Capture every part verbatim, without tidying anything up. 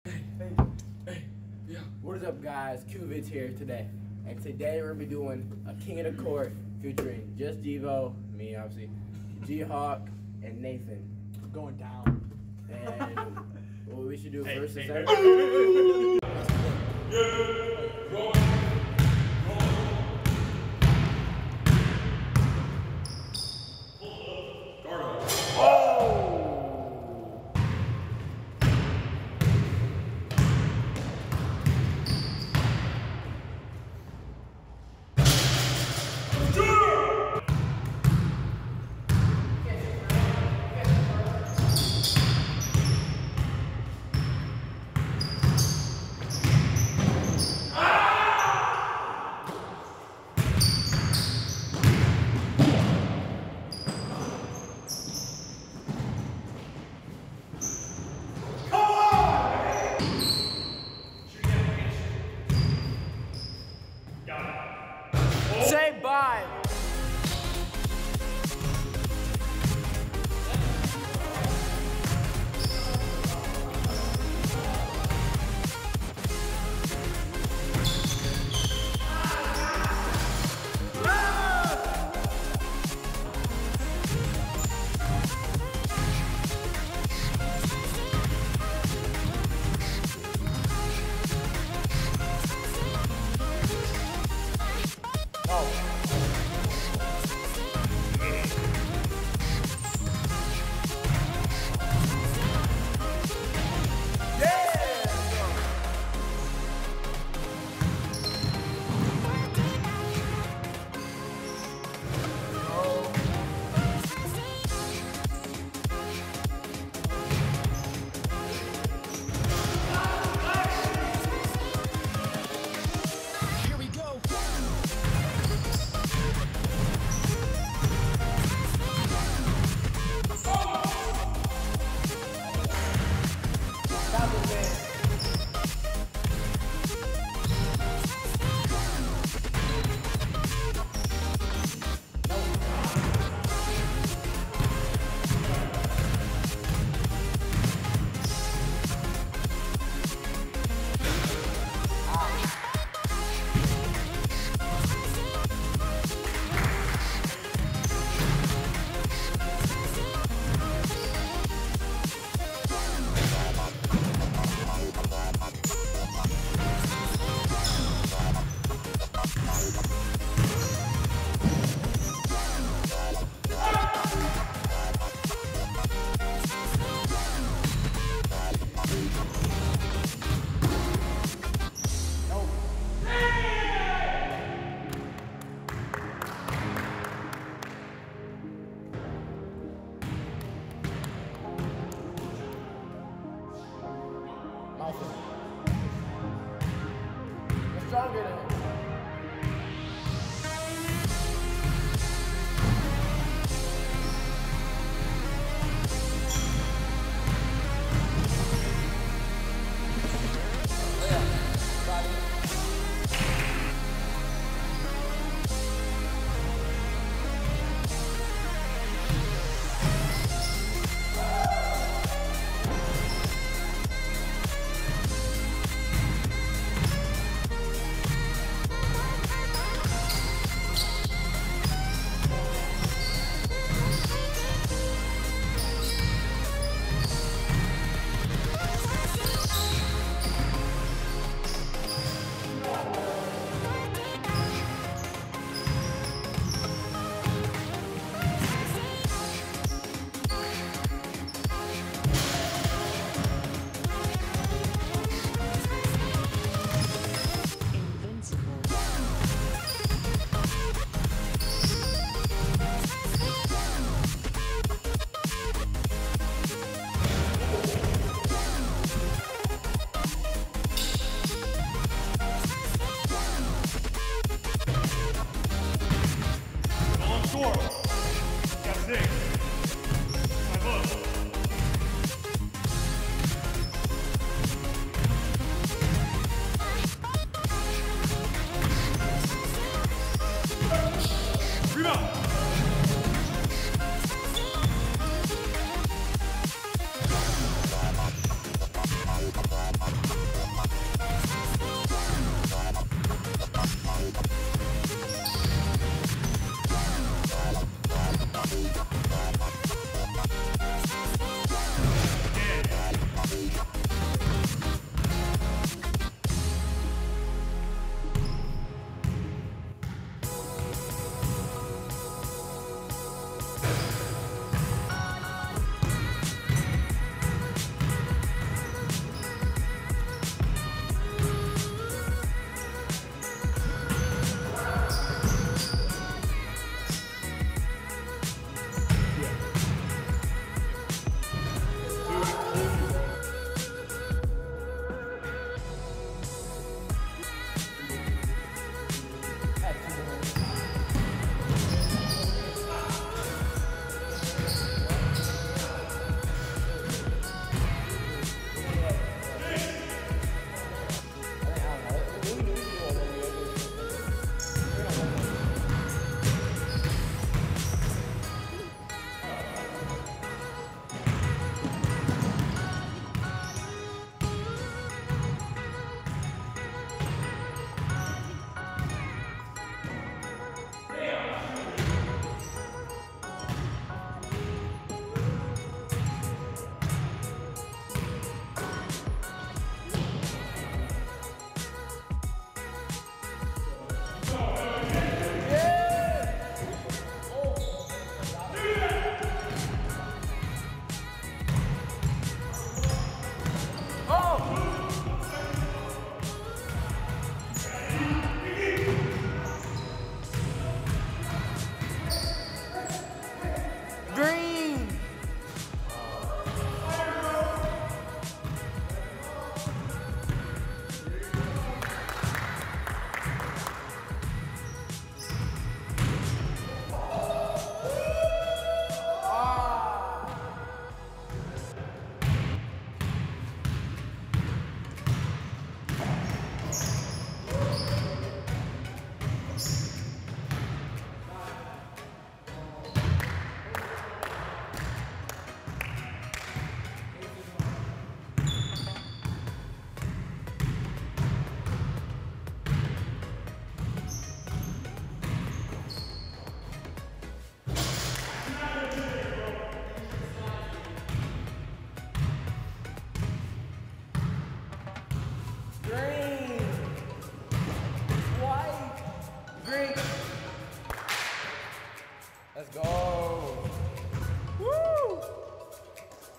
Hey, hey, yeah. What is up, guys? Q-Vids here today, and today we're gonna be doing a King of the Court featuring Just Devo, me obviously, G-Hawk, and Nathan. Going down. And what we should do hey, first hey, is hey. say bye. You're stronger than him.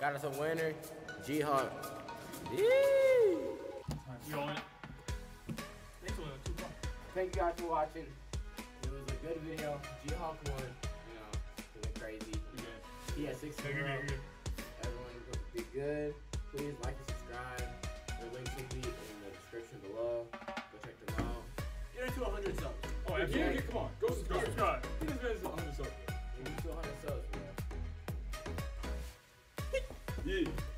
Got us a winner, G-Hawk. Yee! You on it? Thanks for two points. Thank you guys for watching. It was a good video. G-Hawk won. You know, he went crazy. Yeah. He had six Hey, in a good, row. good, good. Everyone be good. Please like and subscribe. The links will be in the description below. Go check them out. Get into one hundred subs. Oh, Yeah, absolutely. yeah, come on. Go Go subscribe. subscribe. Get this man to one hundred subs. We need two hundred subs, man. Yeah.